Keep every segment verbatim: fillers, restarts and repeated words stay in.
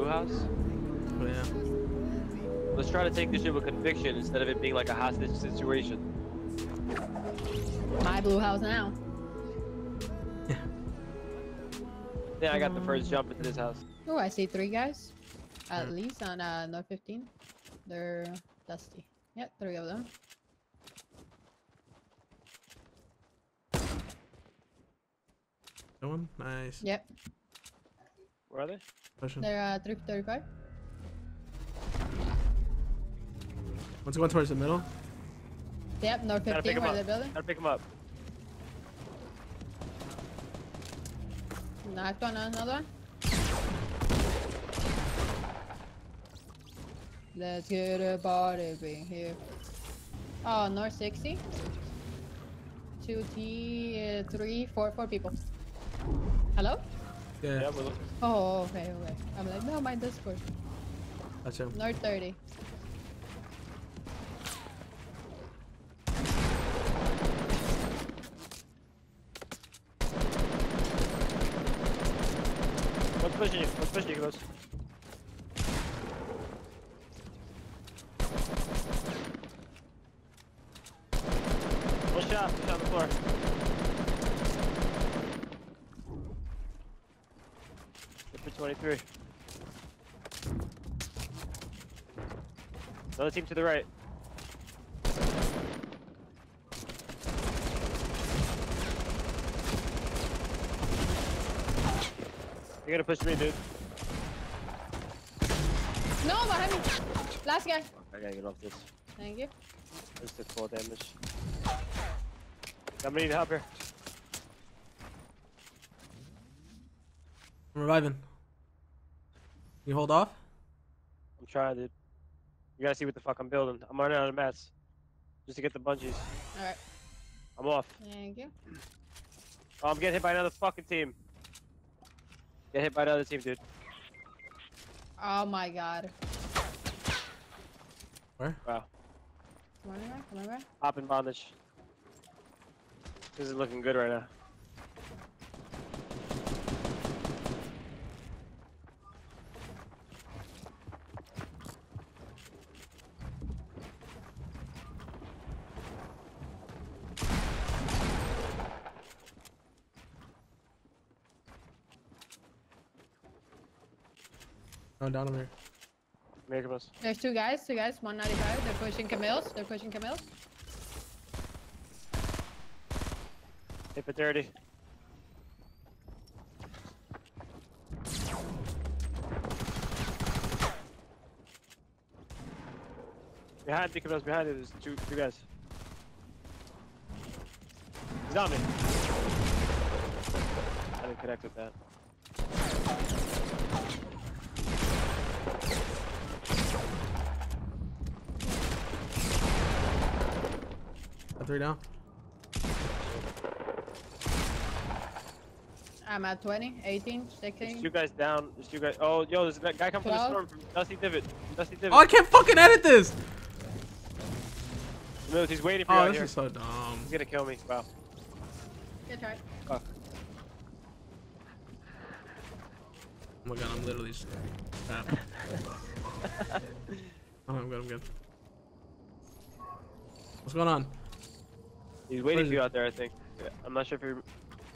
house. Oh, yeah. Let's try to take this shit with conviction instead of it being like a hostage situation. My blue house now. Yeah. Yeah, I got the first jump into this house. Oh, I see three guys. At Yeah. least on uh, North fifteen. They're dusty. Yep, three of them. Going? Nice. Yep. Where are they? Pushing. They're uh, three thirty-five. One's going towards the middle. Yep, North Gotta pick fifteen, him where up. they're building. Gotta pick him up. Knocked on another one. Let's get a party being here. Oh, North sixty. Two T, uh, three, four, four people. Hello? Yeah. Yeah, we're looking. Oh, okay, okay. I'm like, no, my Discord. Gotcha. North thirty. What's pushing you? What's pushing you, close? One shot. One shot on the floor. Hit for twenty-three. Another team to the right. You're gonna push me, dude. No, behind me. Last guy. I gotta get off this. Thank you. This took full damage. Somebody need help here. I'm reviving. You hold off? I'm trying, dude. You gotta see what the fuck I'm building. I'm running out of mats. Just to get the bungees. Alright. I'm off. Thank you. Oh, I'm getting hit by another fucking team. Get hit by another team, dude. Oh my god. Where? Wow. Come on, back, come on, back. Hop in bondage. This is looking good right now. Oh, down over here. American Bus. There's two guys, two guys, one ninety-five. They're pushing Camille's. They're pushing Camille's. Hit for thirty. Behind me, Camille's behind you. There's two, two guys. He's on me. I didn't connect with that. Got three down. I'm at twenty, eighteen, There's sixteen. two guys down. There's two guys. Oh, yo, there's a guy come from the twelve. storm from Dusty Divot. From Dusty Divot. Oh, I can't fucking edit this! No, he's waiting for you Oh, out this here. is so dumb. He's gonna kill me. Wow. Good try. Fuck. Oh my god, I'm literally just crap. Oh, I'm good, I'm good. What's going on? He's Where waiting is for you he? out there, I think. Yeah, I'm not sure if you're.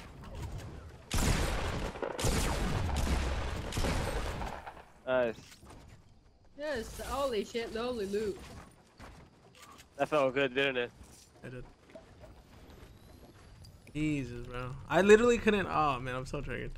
Nice. Yes, holy shit, lowly loot. That felt good, didn't it? I did. Jesus, bro. I literally couldn't. Oh man, I'm so triggered.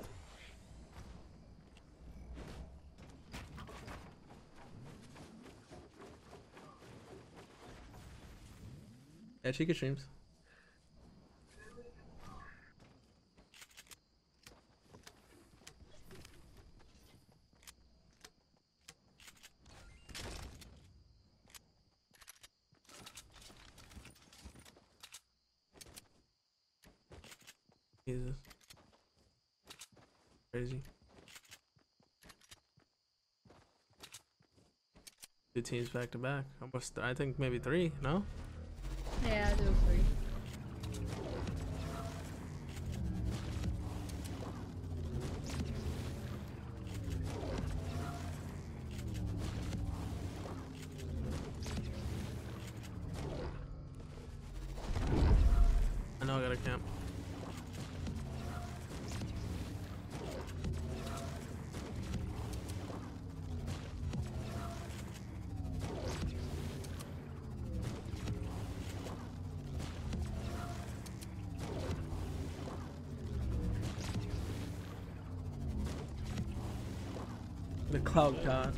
Yeah, Chica streams. Jesus. Crazy. Two teams back to back. Almost, I think maybe three, no? Yeah, I do three. know I got a camp. The cloud god.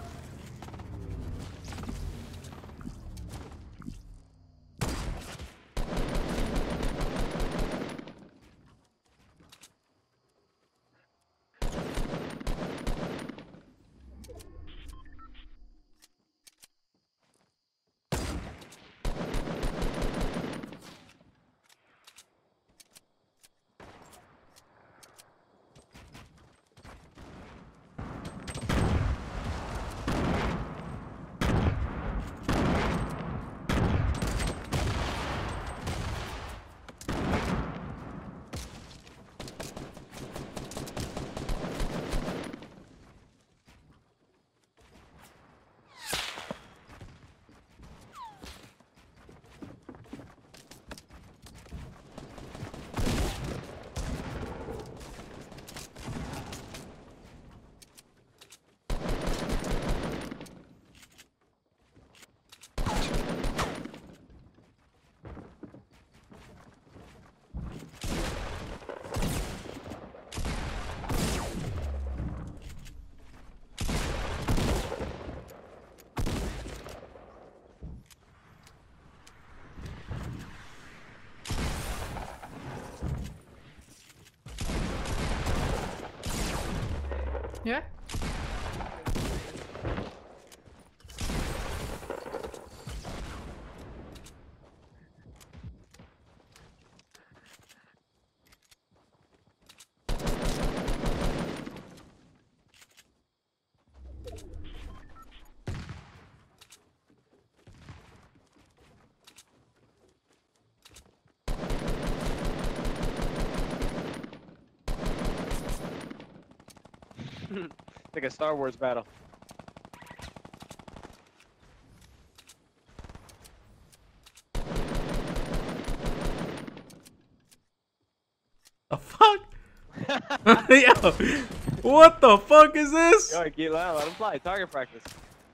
Yeah. Like a Star Wars battle. The fuck? Yo, what the fuck is this? Yo, get loud, let him fly. Target practice.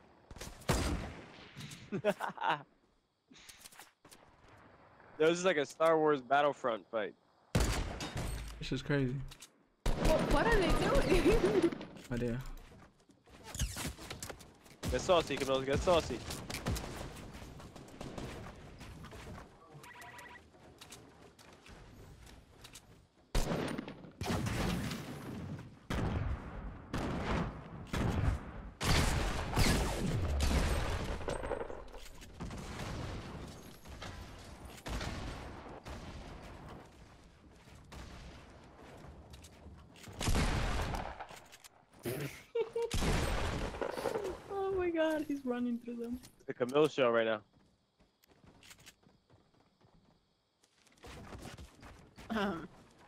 This is like a Star Wars Battlefront fight. This is crazy. What, what are they doing? Idea. Get saucy, Camille. Get saucy. Oh my god, he's running through them. It's the Camille show right now. Um.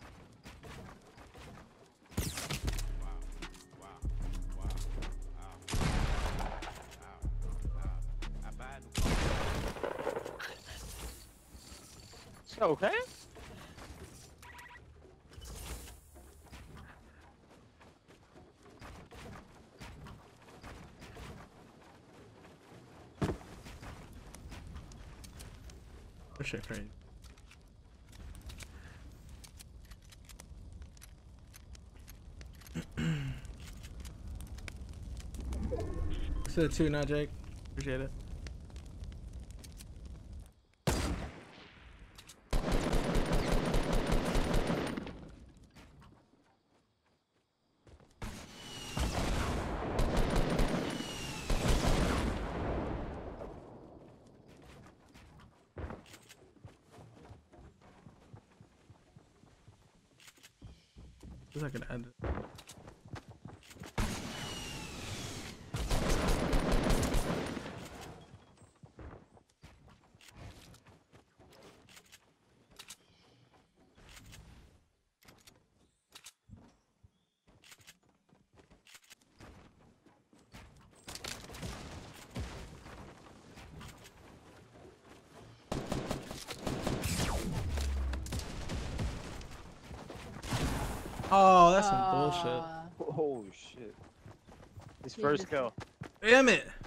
Okay. This shit crazy. This is a two now, Jake. Appreciate it. This I can end it. Oh, that's some bullshit. Aw. Oh shit. His He first just- kill. Damn it.